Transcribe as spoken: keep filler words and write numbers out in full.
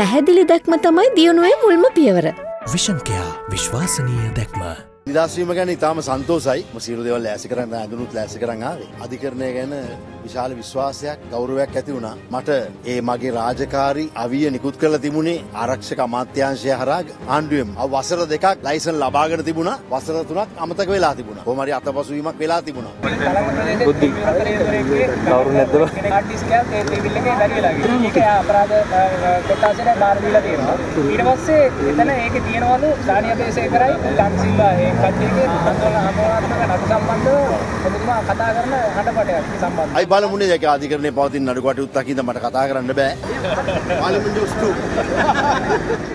පැහැදිලි දැක්ම තමයි දියුණුවේ මුල්ම පියවර. විෂන් කෙයා විශ්වාසනීය දැක්ම. නිදහස් වීම ගැන ඉතාම සන්තෝෂයි. මම සියලු දේවල් ලෑස්ති කරන් අඳුනුත් ලෑස්ති කරන් ආවේ. අධිකරණය ගැන විශාල විශ්වාසයක් ගෞරවයක් ඇති වුණා. මට ඒ මගේ රාජකාරී අවිය නිකුත් කරලා තිබුණේ ආරක්ෂක අමාත්‍යාංශය හරහා ආණ්ඩුවෙම. අව වසර දෙකක් ලයිසන් ලබාගෙන තිබුණා. වසර තුනක් අමතක වෙලා තිබුණා. කොහොම හරි අතපසු වීමක් වෙලා තිබුණා. බුද්ධි කවුරු නැද්ද? ආර්ටිස්ට් කෙනෙක් ඒ ටේබල් එකේ වැඩි වෙලා ගියා. ඒක අපරාධ කොටසට බාර දීලා තියෙනවා. ඊට පස්සේ එතන ඒකේ තියෙනවලු දානිය බේසේකරයි ලක්සිල්ලා ඒ කට්ටියගේ අන්තර අමරාත්මක නඩු සම්බන්ධව ඔබතුමා කතා කරන හඬපටයක් සම්බන්ධයි. අයි බලමුනේ ඒක අධිකරණයේ පවතින නඩු කටයුත්තකින්ද මට කතා කරන්න බෑ. බලමුනේ උස්තු